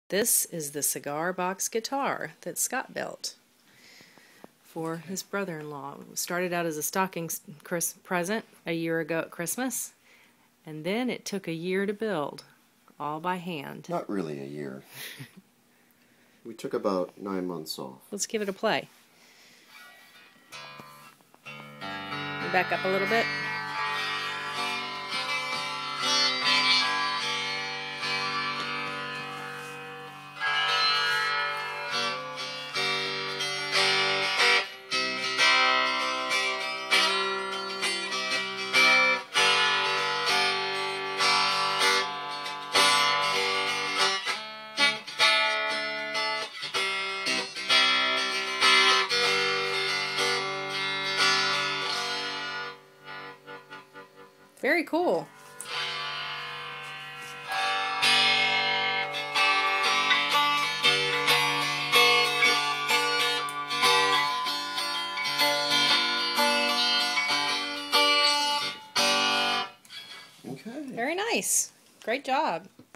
This is the cigar box guitar that Scott built for his brother-in-law. It started out as a stocking present a year ago at Christmas, and then it took a year to build, all by hand. Not really a year. We took about 9 months off. Let's give it a play. Back up a little bit. Very cool. Okay. Very nice. Great job.